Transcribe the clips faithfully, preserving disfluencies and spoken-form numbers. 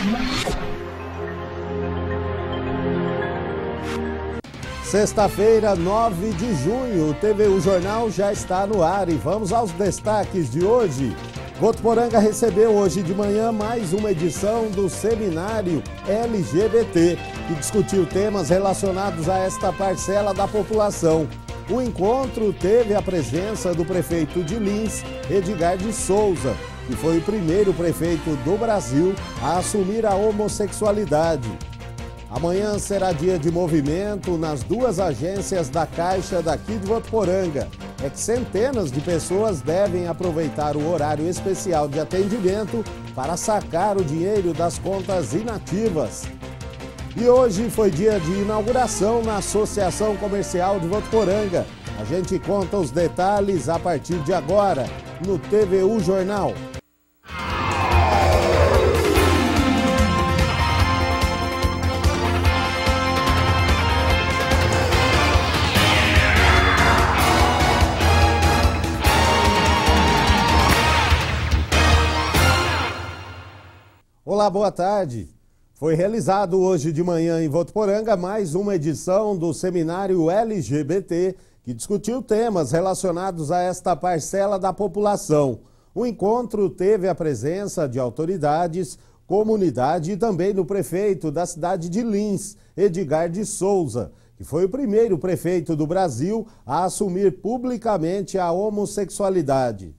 Sexta-feira, nove de junho, o T V U Jornal já está no ar e vamos aos destaques de hoje. Votuporanga recebeu hoje de manhã mais uma edição do seminário L G B T, que discutiu temas relacionados a esta parcela da população. O encontro teve a presença do prefeito de Lins, Edgar de Souza, que foi o primeiro prefeito do Brasil a assumir a homossexualidade. Amanhã será dia de movimento nas duas agências da Caixa daqui de Votuporanga. É que centenas de pessoas devem aproveitar o horário especial de atendimento para sacar o dinheiro das contas inativas. E hoje foi dia de inauguração na Associação Comercial de Votuporanga. A gente conta os detalhes a partir de agora no T V U Jornal. Olá, boa tarde. Foi realizado hoje de manhã em Votuporanga mais uma edição do seminário L G B T, que discutiu temas relacionados a esta parcela da população. O encontro teve a presença de autoridades, comunidade e também do prefeito da cidade de Lins, Edgar de Souza, que foi o primeiro prefeito do Brasil a assumir publicamente a homossexualidade.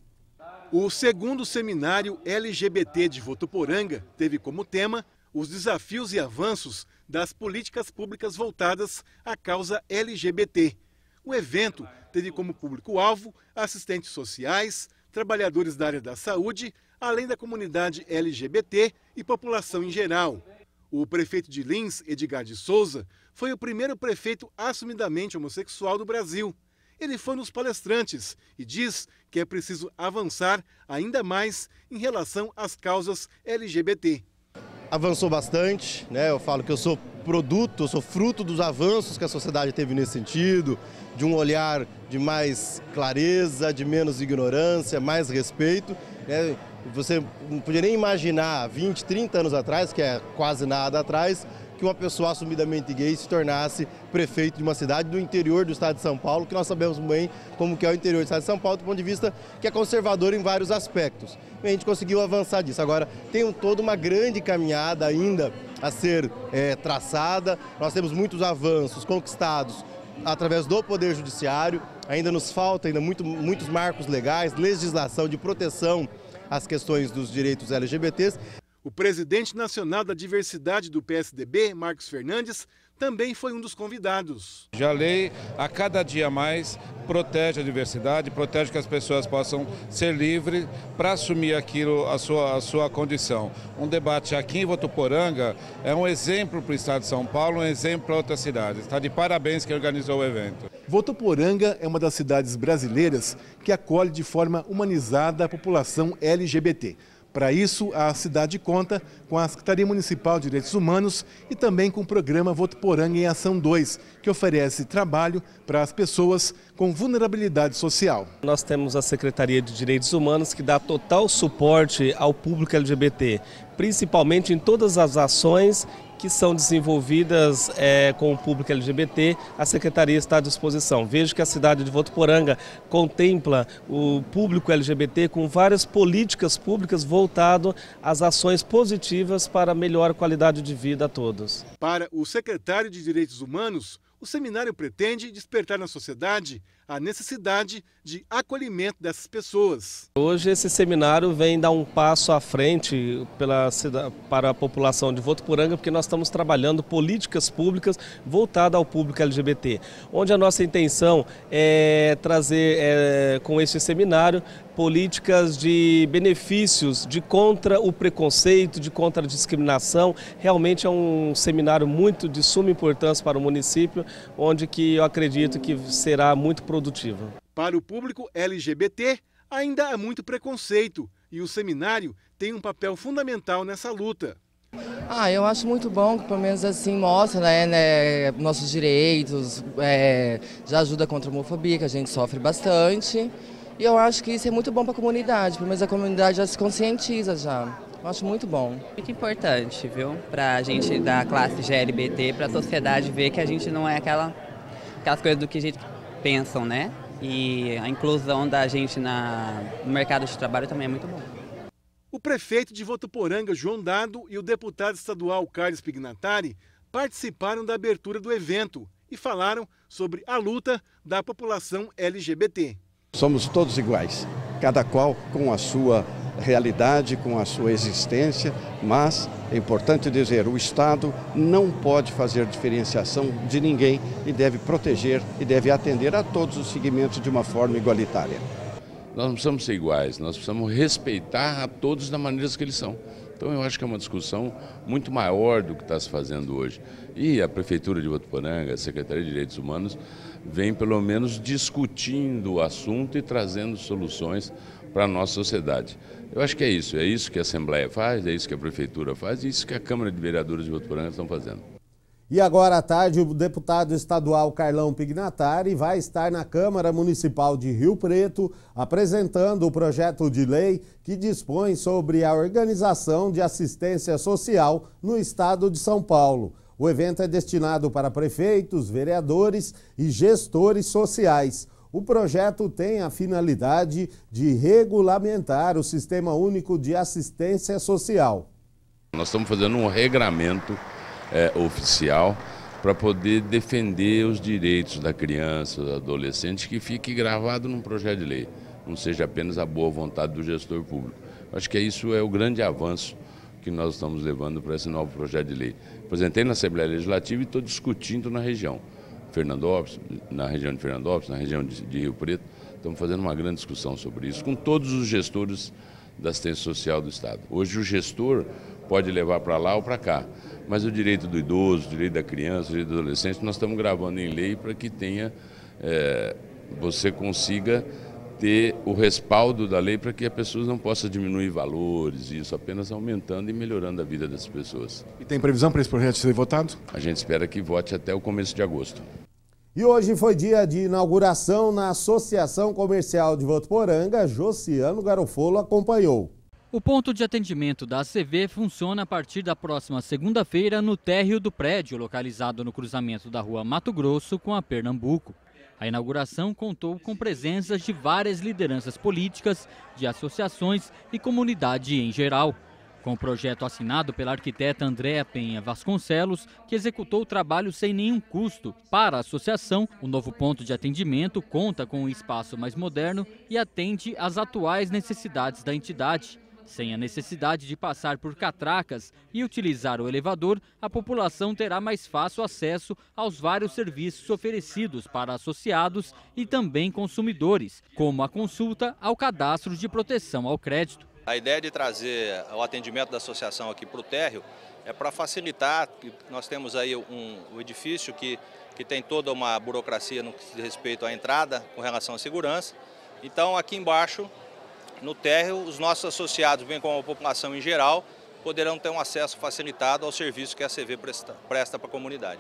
O segundo seminário L G B T de Votuporanga teve como tema os desafios e avanços das políticas públicas voltadas à causa L G B T. O evento teve como público-alvo assistentes sociais, trabalhadores da área da saúde, além da comunidade L G B T e população em geral. O prefeito de Lins, Edgar de Souza, foi o primeiro prefeito assumidamente homossexual do Brasil. Ele foi nos palestrantes e diz que é preciso avançar ainda mais em relação às causas L G B T. Avançou bastante, né? Eu falo que eu sou produto, eu sou fruto dos avanços que a sociedade teve nesse sentido, de um olhar de mais clareza, de menos ignorância, mais respeito, né? Você não podia nem imaginar vinte, trinta anos atrás, que é quase nada atrás, que uma pessoa assumidamente gay se tornasse prefeito de uma cidade do interior do estado de São Paulo, que nós sabemos bem como que é o interior do estado de São Paulo, do ponto de vista que é conservador em vários aspectos. E a gente conseguiu avançar disso. Agora, tem toda uma grande caminhada ainda a ser é, traçada. Nós temos muitos avanços conquistados através do Poder Judiciário. Ainda nos falta ainda muito, muitos marcos legais, legislação de proteção às questões dos direitos L G B Ts. O presidente nacional da diversidade do P S D B, Marcos Fernandes, também foi um dos convidados. A lei, a cada dia mais, protege a diversidade, protege que as pessoas possam ser livres para assumir aquilo, a sua, a sua condição. Um debate aqui em Votuporanga é um exemplo para o estado de São Paulo, um exemplo para outras cidades. Está de parabéns quem organizou o evento. Votuporanga é uma das cidades brasileiras que acolhe de forma humanizada a população L G B T. Para isso, a cidade conta com a Secretaria Municipal de Direitos Humanos e também com o programa Votuporanga em Ação dois, que oferece trabalho para as pessoas com vulnerabilidade social. Nós temos a Secretaria de Direitos Humanos que dá total suporte ao público L G B T, principalmente em todas as ações que são desenvolvidas é, com o público L G B T, a Secretaria está à disposição. Vejo que a cidade de Votuporanga contempla o público L G B T com várias políticas públicas voltadas às ações positivas para melhor qualidade de vida a todos. Para o secretário de Direitos Humanos, o seminário pretende despertar na sociedade a necessidade de acolhimento dessas pessoas. Hoje esse seminário vem dar um passo à frente pela, para a população de Votuporanga, porque nós estamos trabalhando políticas públicas voltadas ao público L G B T, onde a nossa intenção é trazer é, com este seminário políticas de benefícios, de contra o preconceito, de contra a discriminação. Realmente é um seminário muito de suma importância para o município, onde que eu acredito que será muito produtivo. Para o público L G B T, ainda há muito preconceito e o seminário tem um papel fundamental nessa luta. Ah, eu acho muito bom que pelo menos assim mostra, né, né nossos direitos, é, já ajuda contra a homofobia, que a gente sofre bastante. E eu acho que isso é muito bom para a comunidade, pelo menos a comunidade já se conscientiza já. Eu acho muito bom. Muito importante, viu? Para a gente da classe G L B T, para a sociedade ver que a gente não é aquela, aquelas coisas do que a gente pensam, né? E a inclusão da gente na, no mercado de trabalho também é muito bom. O prefeito de Votuporanga, João Dado, e o deputado estadual Carlos Pignatari participaram da abertura do evento e falaram sobre a luta da população L G B T. Somos todos iguais, cada qual com a sua realidade, com a sua existência, mas é importante dizer, o Estado não pode fazer diferenciação de ninguém e deve proteger e deve atender a todos os segmentos de uma forma igualitária. Nós não precisamos ser iguais, nós precisamos respeitar a todos da maneira que eles são. Então eu acho que é uma discussão muito maior do que está se fazendo hoje. E a Prefeitura de Votuporanga, a Secretaria de Direitos Humanos, vem pelo menos discutindo o assunto e trazendo soluções para a nossa sociedade. Eu acho que é isso, é isso que a Assembleia faz, é isso que a Prefeitura faz e é isso que a Câmara de Vereadores de Votuporanga estão fazendo. E agora à tarde, o deputado estadual Carlão Pignatari vai estar na Câmara Municipal de Rio Preto apresentando o projeto de lei que dispõe sobre a organização de assistência social no estado de São Paulo. O evento é destinado para prefeitos, vereadores e gestores sociais. O projeto tem a finalidade de regulamentar o Sistema Único de Assistência Social. Nós estamos fazendo um regramento É, oficial para poder defender os direitos da criança, do adolescente, que fique gravado num projeto de lei, não seja apenas a boa vontade do gestor público. Acho que isso é o grande avanço que nós estamos levando para esse novo projeto de lei. Apresentei na Assembleia Legislativa e estou discutindo na região, Fernandópolis, na região de Fernandópolis, na região de, de Rio Preto, estamos fazendo uma grande discussão sobre isso, com todos os gestores da assistência social do Estado. Hoje o gestor pode levar para lá ou para cá, mas o direito do idoso, o direito da criança, o direito do adolescente, nós estamos gravando em lei para que tenha, é, você consiga ter o respaldo da lei para que as pessoas não possam diminuir valores, isso apenas aumentando e melhorando a vida das pessoas. E tem previsão para esse projeto ser votado? A gente espera que vote até o começo de agosto. E hoje foi dia de inauguração na Associação Comercial de Votuporanga. Josiano Garofolo acompanhou. O ponto de atendimento da A C V funciona a partir da próxima segunda-feira no térreo do prédio, localizado no cruzamento da rua Mato Grosso com a Pernambuco. A inauguração contou com presenças de várias lideranças políticas, de associações e comunidade em geral. Com o projeto assinado pela arquiteta Andréa Penha Vasconcelos, que executou o trabalho sem nenhum custo. Para a associação, o novo ponto de atendimento conta com um espaço mais moderno e atende às atuais necessidades da entidade. Sem a necessidade de passar por catracas e utilizar o elevador, a população terá mais fácil acesso aos vários serviços oferecidos para associados e também consumidores, como a consulta ao cadastro de proteção ao crédito. A ideia de trazer o atendimento da associação aqui para o térreo é para facilitar. Nós temos aí um, um edifício que, que tem toda uma burocracia no que diz respeito à entrada com relação à segurança. Então aqui embaixo, no térreo, os nossos associados, bem como a população em geral, poderão ter um acesso facilitado ao serviço que a A C V presta, presta para a comunidade.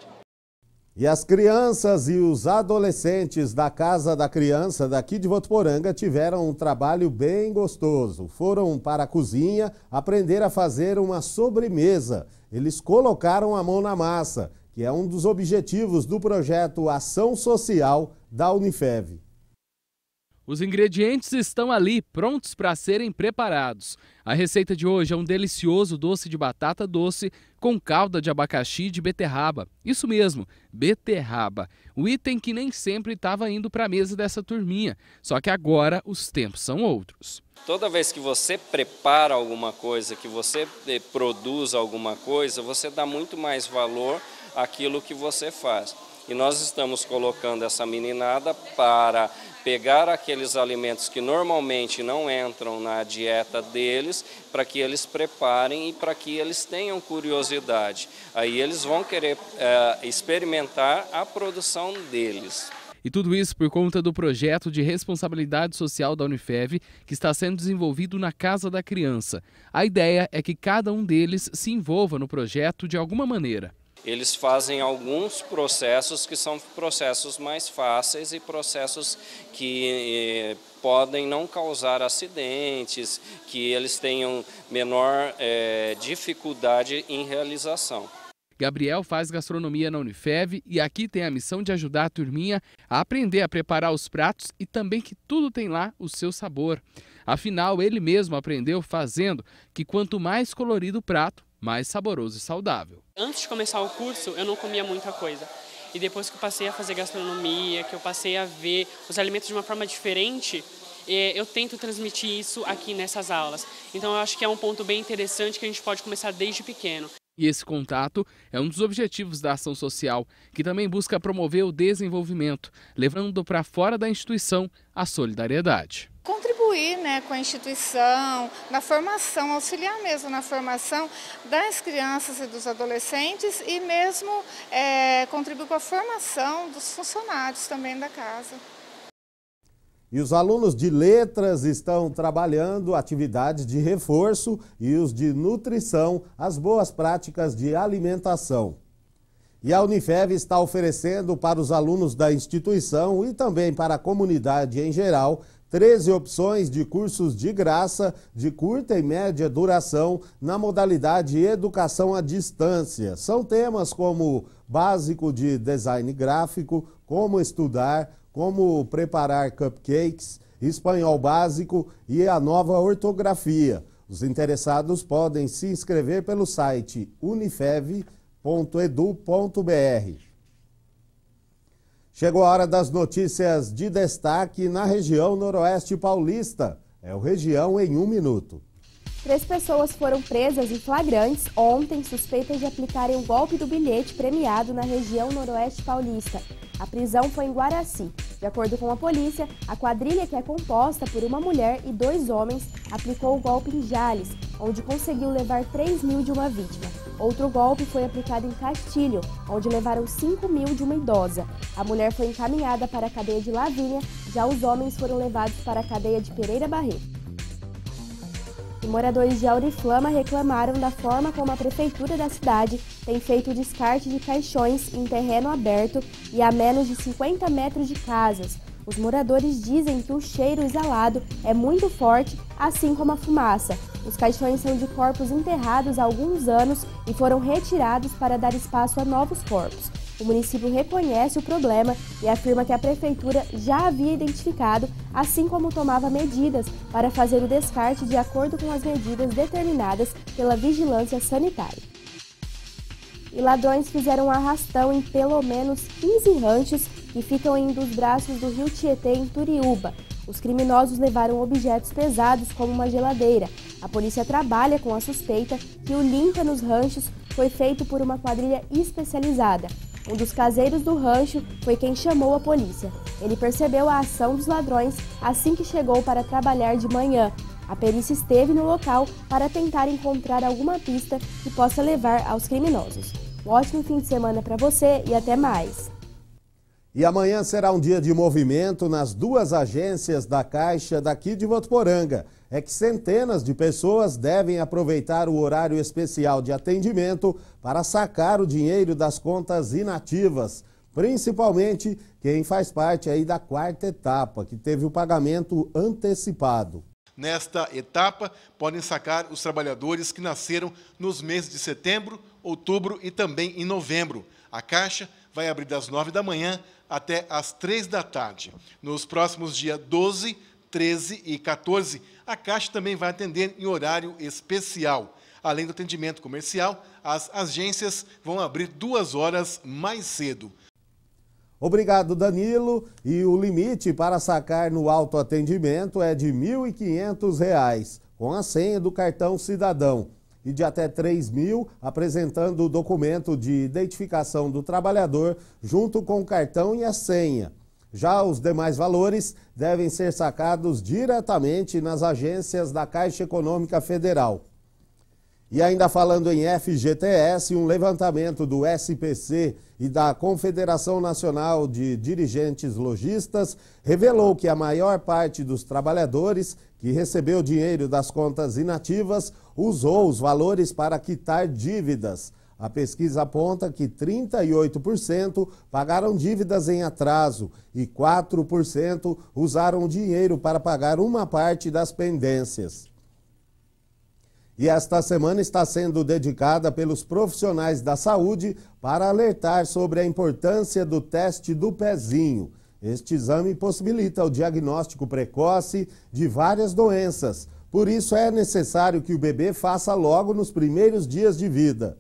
E as crianças e os adolescentes da Casa da Criança daqui de Votuporanga tiveram um trabalho bem gostoso. Foram para a cozinha aprender a fazer uma sobremesa. Eles colocaram a mão na massa, que é um dos objetivos do projeto Ação Social da Unifev. Os ingredientes estão ali, prontos para serem preparados. A receita de hoje é um delicioso doce de batata doce com calda de abacaxi e de beterraba. Isso mesmo, beterraba. O item que nem sempre estava indo para a mesa dessa turminha. Só que agora os tempos são outros. Toda vez que você prepara alguma coisa, que você produz alguma coisa, você dá muito mais valor àquilo que você faz. E nós estamos colocando essa meninada para pegar aqueles alimentos que normalmente não entram na dieta deles, para que eles preparem e para que eles tenham curiosidade. Aí eles vão querer é, experimentar a produção deles. E tudo isso por conta do projeto de responsabilidade social da Unifev, que está sendo desenvolvido na Casa da Criança. A ideia é que cada um deles se envolva no projeto de alguma maneira. eles fazem alguns processos que são processos mais fáceis e processos que eh, podem não causar acidentes, que eles tenham menor eh, dificuldade em realização. Gabriel faz gastronomia na Unifev e aqui tem a missão de ajudar a turminha a aprender a preparar os pratos e também que tudo tem lá o seu sabor. Afinal, ele mesmo aprendeu fazendo que quanto mais colorido o prato, mais saboroso e saudável. Antes de começar o curso, eu não comia muita coisa. E depois que eu passei a fazer gastronomia, que eu passei a ver os alimentos de uma forma diferente, eu tento transmitir isso aqui nessas aulas. Então eu acho que é um ponto bem interessante que a gente pode começar desde pequeno. E esse contato é um dos objetivos da ação social, que também busca promover o desenvolvimento, levando para fora da instituição a solidariedade. Contribuir, né, com a instituição, na formação, auxiliar mesmo na formação das crianças e dos adolescentes e mesmo é, contribuir com a formação dos funcionários também da casa. E os alunos de letras estão trabalhando atividades de reforço e os de nutrição, as boas práticas de alimentação. E a Unifev está oferecendo para os alunos da instituição e também para a comunidade em geral, treze opções de cursos de graça, de curta e média duração, na modalidade Educação à Distância. São temas como básico de design gráfico, como estudar, como preparar cupcakes, espanhol básico e a nova ortografia. Os interessados podem se inscrever pelo site unifev ponto edu ponto br. Chegou a hora das notícias de destaque na região noroeste paulista. É o Região em um minuto. Três pessoas foram presas em flagrantes ontem, suspeitas de aplicarem o golpe do bilhete premiado na região noroeste paulista. A prisão foi em Guaraci. De acordo com a polícia, a quadrilha, que é composta por uma mulher e dois homens, aplicou o golpe em Jales, onde conseguiu levar três mil de uma vítima. Outro golpe foi aplicado em Castilho, onde levaram cinco mil de uma idosa. A mulher foi encaminhada para a cadeia de Lavínia, já os homens foram levados para a cadeia de Pereira Barreto. E moradores de Auriflama reclamaram da forma como a prefeitura da cidade tem feito o descarte de caixões em terreno aberto e a menos de cinquenta metros de casas. Os moradores dizem que o cheiro exalado é muito forte, assim como a fumaça. Os caixões são de corpos enterrados há alguns anos e foram retirados para dar espaço a novos corpos. O município reconhece o problema e afirma que a prefeitura já havia identificado, assim como tomava medidas para fazer o descarte de acordo com as medidas determinadas pela vigilância sanitária. E ladrões fizeram um arrastão em pelo menos quinze ranchos que ficam em um dos braços do rio Tietê, em Turiúba. Os criminosos levaram objetos pesados como uma geladeira. A polícia trabalha com a suspeita que o limpa nos ranchos foi feito por uma quadrilha especializada. Um dos caseiros do rancho foi quem chamou a polícia. Ele percebeu a ação dos ladrões assim que chegou para trabalhar de manhã. A perícia esteve no local para tentar encontrar alguma pista que possa levar aos criminosos. Um ótimo fim de semana para você e até mais! E amanhã será um dia de movimento nas duas agências da Caixa daqui de Votuporanga. É que centenas de pessoas devem aproveitar o horário especial de atendimento para sacar o dinheiro das contas inativas, principalmente quem faz parte aí da quarta etapa, que teve o pagamento antecipado. Nesta etapa, podem sacar os trabalhadores que nasceram nos meses de setembro, outubro e também em novembro. A Caixa vai abrir das nove da manhã até às três da tarde. Nos próximos dias doze, treze e quatorze, a Caixa também vai atender em horário especial. Além do atendimento comercial, as agências vão abrir duas horas mais cedo. Obrigado, Danilo. E o limite para sacar no autoatendimento é de mil e quinhentos reais, com a senha do cartão cidadão, e de até três mil, apresentando o documento de identificação do trabalhador junto com o cartão e a senha. Já os demais valores devem ser sacados diretamente nas agências da Caixa Econômica Federal. E ainda falando em F G T S, um levantamento do S P C e da Confederação Nacional de Dirigentes Lojistas revelou que a maior parte dos trabalhadores que recebeu dinheiro das contas inativas usou os valores para quitar dívidas. A pesquisa aponta que trinta e oito por cento pagaram dívidas em atraso e quatro por cento usaram o dinheiro para pagar uma parte das pendências. E esta semana está sendo dedicada pelos profissionais da saúde para alertar sobre a importância do teste do pezinho. Este exame possibilita o diagnóstico precoce de várias doenças. Por isso é necessário que o bebê faça logo nos primeiros dias de vida.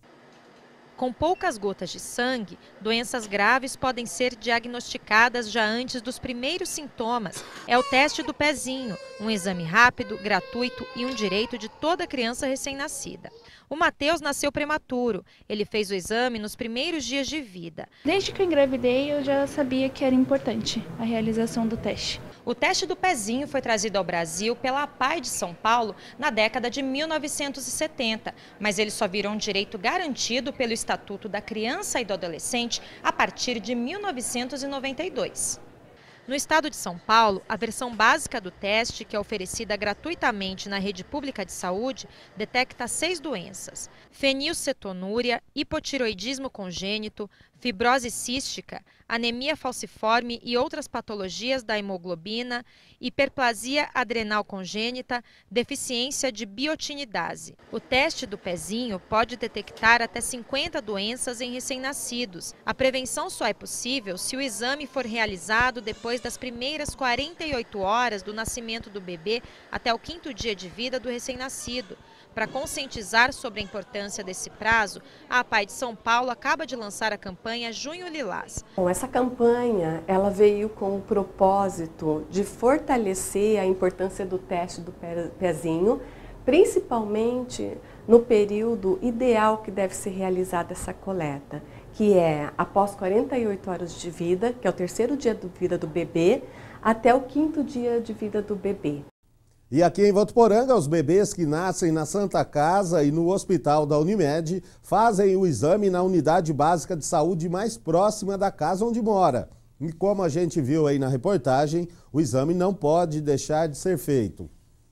Com poucas gotas de sangue, doenças graves podem ser diagnosticadas já antes dos primeiros sintomas. É o teste do pezinho, um exame rápido, gratuito e um direito de toda criança recém-nascida. O Matheus nasceu prematuro. Ele fez o exame nos primeiros dias de vida. Desde que eu engravidei, eu já sabia que era importante a realização do teste. O teste do pezinho foi trazido ao Brasil pela A P A I de São Paulo na década de mil novecentos e setenta, mas ele só virou um direito garantido pelo Estatuto da Criança e do Adolescente a partir de mil novecentos e noventa e dois. No estado de São Paulo, a versão básica do teste, que é oferecida gratuitamente na rede pública de saúde, detecta seis doenças: fenilcetonúria, hipotiroidismo congênito, fibrose cística, anemia falciforme e outras patologias da hemoglobina, hiperplasia adrenal congênita, deficiência de biotinidase. O teste do pezinho pode detectar até cinquenta doenças em recém-nascidos. A prevenção só é possível se o exame for realizado depois das primeiras quarenta e oito horas do nascimento do bebê até o quinto dia de vida do recém-nascido. Para conscientizar sobre a importância desse prazo, a A P A I de São Paulo acaba de lançar a campanha Junho Lilás. Bom, essa campanha ela veio com o propósito de fortalecer a importância do teste do pezinho, principalmente no período ideal que deve ser realizada essa coleta, que é após quarenta e oito horas de vida, que é o terceiro dia de vida do bebê, até o quinto dia de vida do bebê. E aqui em Votuporanga, os bebês que nascem na Santa Casa e no hospital da Unimed fazem o exame na unidade básica de saúde mais próxima da casa onde mora. E como a gente viu aí na reportagem, o exame não pode deixar de ser feito.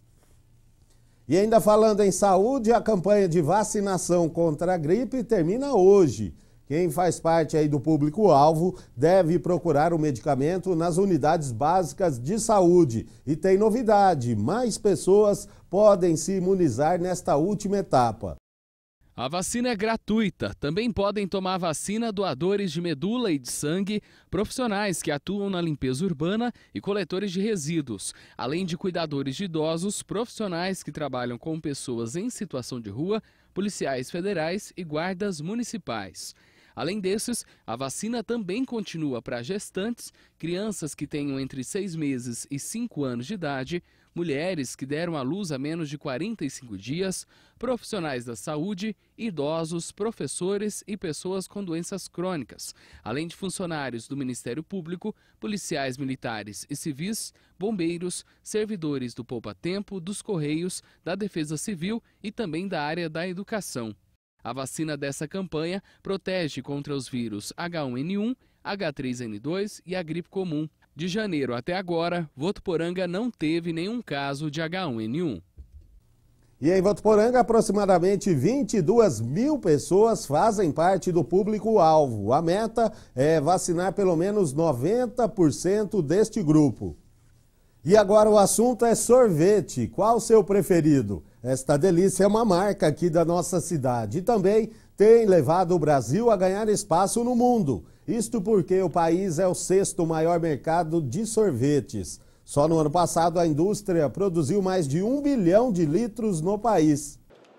E ainda falando em saúde, a campanha de vacinação contra a gripe termina hoje. Quem faz parte aí do público-alvo deve procurar o medicamento nas unidades básicas de saúde. E tem novidade, mais pessoas podem se imunizar nesta última etapa. A vacina é gratuita. Também podem tomar vacina doadores de medula e de sangue, profissionais que atuam na limpeza urbana e coletores de resíduos, além de cuidadores de idosos, profissionais que trabalham com pessoas em situação de rua, policiais federais e guardas municipais. Além desses, a vacina também continua para gestantes, crianças que tenham entre seis meses e cinco anos de idade, mulheres que deram à luz há menos de quarenta e cinco dias, profissionais da saúde, idosos, professores e pessoas com doenças crônicas, além de funcionários do Ministério Público, policiais militares e civis, bombeiros, servidores do Poupa Tempo, dos Correios, da Defesa Civil e também da área da educação. A vacina dessa campanha protege contra os vírus H um N um, H três N dois e a gripe comum. De janeiro até agora, Votuporanga não teve nenhum caso de H um N um. E em Votuporanga, aproximadamente vinte e duas mil pessoas fazem parte do público-alvo. A meta é vacinar pelo menos noventa por cento deste grupo. E agora o assunto é sorvete. Qual o seu preferido? Esta delícia é uma marca aqui da nossa cidade e também tem levado o Brasil a ganhar espaço no mundo. Isto porque o país é o sexto maior mercado de sorvetes. Só no ano passado a indústria produziu mais de um bilhão de litros no país.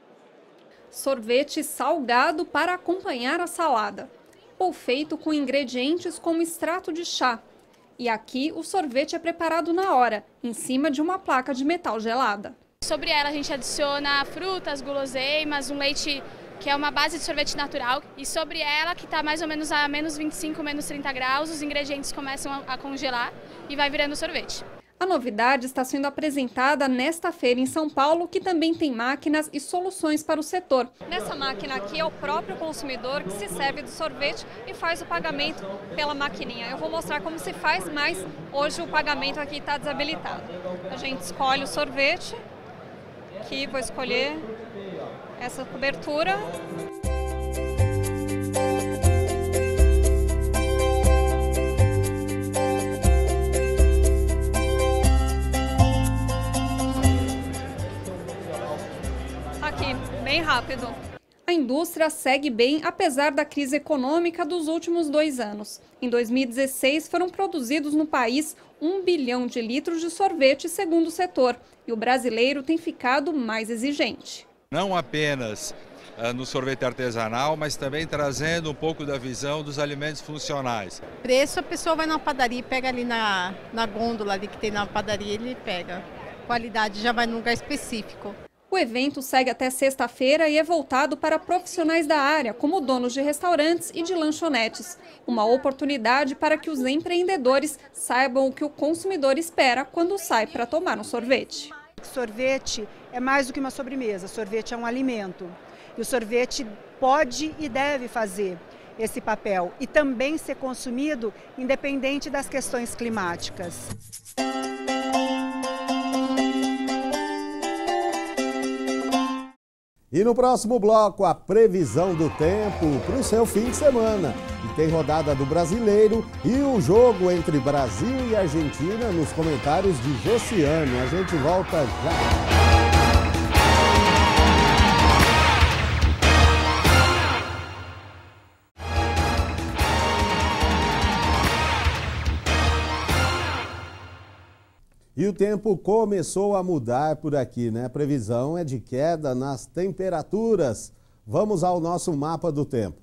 Sorvete salgado para acompanhar a salada, ou feito com ingredientes como extrato de chá. E aqui o sorvete é preparado na hora, em cima de uma placa de metal gelada. Sobre ela a gente adiciona frutas, guloseimas, um leite que é uma base de sorvete natural. E sobre ela, que está mais ou menos a menos vinte e cinco, menos trinta graus, os ingredientes começam a congelar e vai virando sorvete. A novidade está sendo apresentada nesta feira em São Paulo, que também tem máquinas e soluções para o setor. Nessa máquina aqui é o próprio consumidor que se serve do sorvete e faz o pagamento pela maquininha. Eu vou mostrar como se faz, mas hoje o pagamento aqui está desabilitado. A gente escolhe o sorvete, aqui vou escolher essa cobertura. Aqui, bem rápido. A indústria segue bem apesar da crise econômica dos últimos dois anos. Em dois mil e dezesseis, foram produzidos no país um bilhão de litros de sorvete, segundo o setor. E o brasileiro tem ficado mais exigente. Não apenas uh, no sorvete artesanal, mas também trazendo um pouco da visão dos alimentos funcionais. Preço, a pessoa vai na padaria e pega ali na, na gôndola ali que tem na padaria, ele pega. Qualidade já vai num lugar específico. O evento segue até sexta-feira e é voltado para profissionais da área, como donos de restaurantes e de lanchonetes. Uma oportunidade para que os empreendedores saibam o que o consumidor espera quando sai para tomar um sorvete. Sorvete é mais do que uma sobremesa, sorvete é um alimento. E o sorvete pode e deve fazer esse papel e também ser consumido independente das questões climáticas. E no próximo bloco, a previsão do tempo para o seu fim de semana. E tem rodada do Brasileiro e o jogo entre Brasil e Argentina nos comentários de Josiane. A gente volta já. E o tempo começou a mudar por aqui, né? A previsão é de queda nas temperaturas. Vamos ao nosso mapa do tempo.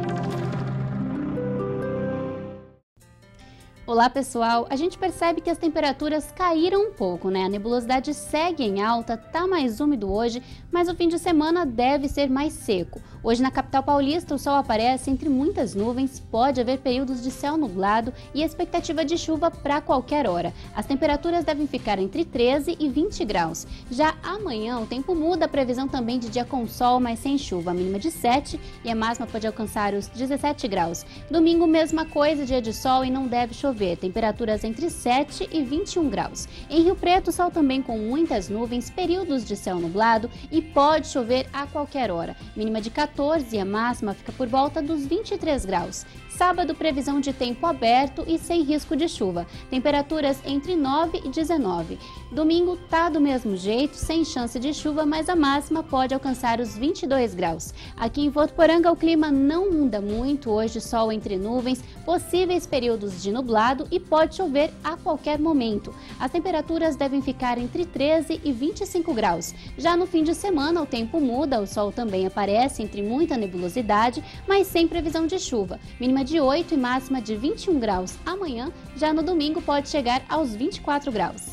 Olá pessoal, a gente percebe que as temperaturas caíram um pouco, né? A nebulosidade segue em alta, tá mais úmido hoje, mas o fim de semana deve ser mais seco. Hoje na capital paulista o sol aparece entre muitas nuvens, pode haver períodos de céu nublado e expectativa de chuva para qualquer hora. As temperaturas devem ficar entre treze e vinte graus. Já amanhã o tempo muda, a previsão também de dia com sol, mas sem chuva, a mínima de sete e a máxima pode alcançar os dezessete graus. Domingo mesma coisa, dia de sol e não deve chover, temperaturas entre sete e vinte e um graus. Em Rio Preto, sol também com muitas nuvens, períodos de céu nublado e pode chover a qualquer hora, mínima de quatorze e a máxima fica por volta dos vinte e três graus. Sábado, previsão de tempo aberto e sem risco de chuva. Temperaturas entre nove e dezenove. Domingo tá do mesmo jeito, sem chance de chuva, mas a máxima pode alcançar os vinte e dois graus. Aqui em Votuporanga o clima não muda muito, hoje sol entre nuvens, possíveis períodos de nublado e pode chover a qualquer momento. As temperaturas devem ficar entre treze e vinte e cinco graus. Já no fim de semana o tempo muda, o sol também aparece entre muita nebulosidade, mas sem previsão de chuva. Mínima de oito e máxima de vinte e um graus. Amanhã, já no domingo, pode chegar aos vinte e quatro graus.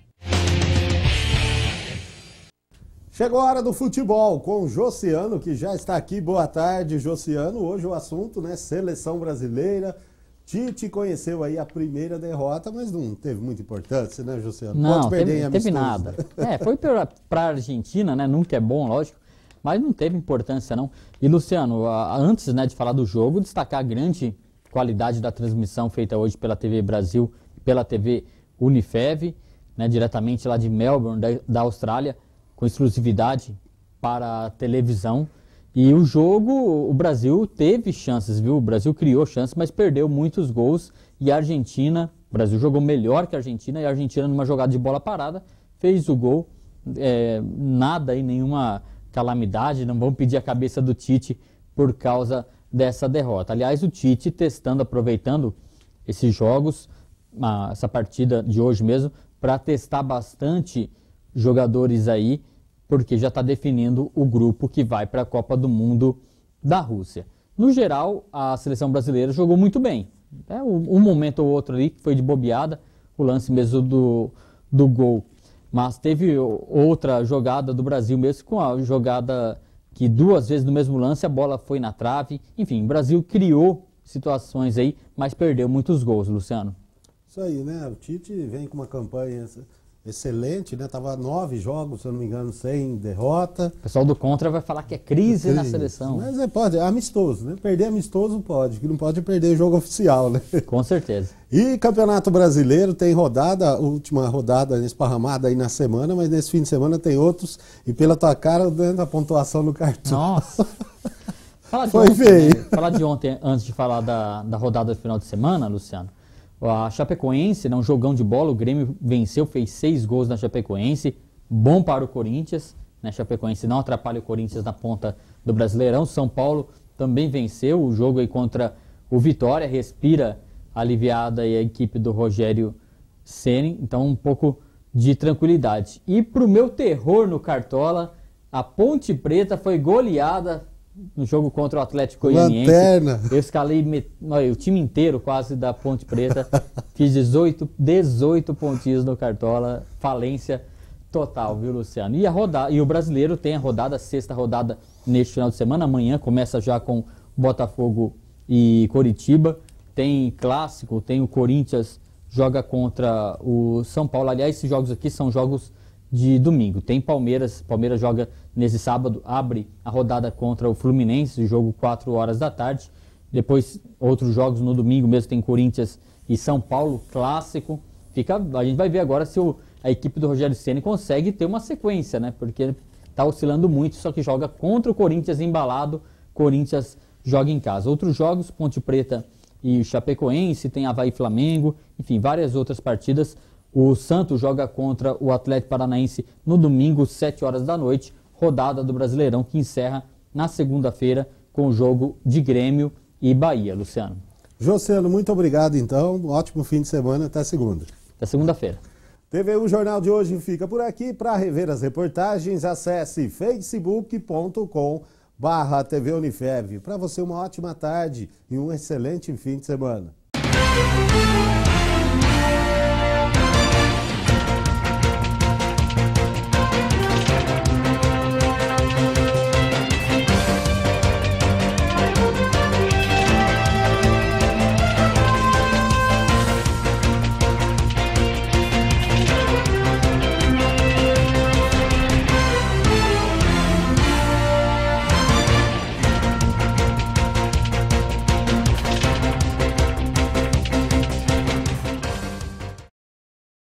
Chegou a hora do futebol com o Josiano, que já está aqui. Boa tarde, Josiano. Hoje o assunto, né, seleção brasileira. Tite conheceu aí a primeira derrota, mas não teve muita importância, né, Josiano? Não, Pode perder teve, em teve nada. É, foi para a Argentina, né, nunca é bom, lógico. Mas não teve importância, não. E, Luciano, antes, né, de falar do jogo, destacar a grande qualidade da transmissão feita hoje pela T V Brasil, pela T V Unifev, né, diretamente lá de Melbourne, da, da Austrália, com exclusividade para a televisão. E o jogo, o Brasil teve chances, viu? O Brasil criou chances, mas perdeu muitos gols. E a Argentina, o Brasil jogou melhor que a Argentina, e a Argentina, numa jogada de bola parada, fez o gol. É, nada aí, nenhuma calamidade, não vão pedir a cabeça do Tite por causa dessa derrota. Aliás, o Tite testando, aproveitando esses jogos, essa partida de hoje mesmo, para testar bastante jogadores aí, porque já está definindo o grupo que vai para a Copa do Mundo da Rússia. No geral, a seleção brasileira jogou muito bem. É, um momento ou outro ali que foi de bobeada, o lance mesmo do, do gol. Mas teve outra jogada do Brasil mesmo, com a jogada que duas vezes no mesmo lance a bola foi na trave. Enfim, o Brasil criou situações aí, mas perdeu muitos gols, Luciano. Isso aí, né? O Tite vem com uma campanha excelente, né? Tava nove jogos, se eu não me engano, sem derrota. O pessoal do Contra vai falar que é crise, crise. na seleção. Mas é, pode, é amistoso, né? Perder amistoso pode, que não pode perder jogo oficial, né? Com certeza. E Campeonato Brasileiro tem rodada, última rodada esparramada aí na semana, mas nesse fim de semana tem outros. E pela tua cara, dando a pontuação no cartão. Nossa! Falar de Foi ontem, feio. né? Falar de ontem, antes de falar da, da rodada do final de semana, Luciano. A Chapecoense, né, um jogão de bola, o Grêmio venceu, fez seis gols na Chapecoense. Bom para o Corinthians, né? Chapecoense não atrapalha o Corinthians na ponta do Brasileirão. São Paulo também venceu o jogo aí contra o Vitória, respira aliviada aí a equipe do Rogério Ceni, então um pouco de tranquilidade. E pro meu terror no Cartola, a Ponte Preta foi goleada no jogo contra o Atlético Goianiense. Lanterna. Eu escalei met... Olha, o time inteiro quase da Ponte Preta, fiz dezoito, dezoito pontinhos no Cartola, falência total, viu, Luciano? E, a rodada, e o brasileiro tem a rodada, a sexta rodada neste final de semana. Amanhã começa já com Botafogo e Coritiba. Tem clássico, tem o Corinthians joga contra o São Paulo. Aliás, esses jogos aqui são jogos de domingo. Tem Palmeiras, Palmeiras joga nesse sábado, abre a rodada contra o Fluminense, jogo quatro horas da tarde. Depois outros jogos no domingo mesmo, tem Corinthians e São Paulo, clássico. Fica, a gente vai ver agora se o a equipe do Rogério Ceni consegue ter uma sequência, né? Porque está oscilando muito, só que joga contra o Corinthians embalado, Corinthians joga em casa. Outros jogos, Ponte Preta e Chapecoense, tem Avaí e Flamengo, enfim, várias outras partidas. O Santos joga contra o Atlético Paranaense no domingo, sete horas da noite, rodada do Brasileirão que encerra na segunda-feira com o jogo de Grêmio e Bahia, Luciano. Josiano, muito obrigado então, um ótimo fim de semana, até segunda. Até segunda-feira. T V U Jornal de hoje fica por aqui. Para rever as reportagens, acesse facebook ponto com barra T V Unifev. Para você, uma ótima tarde e um excelente fim de semana.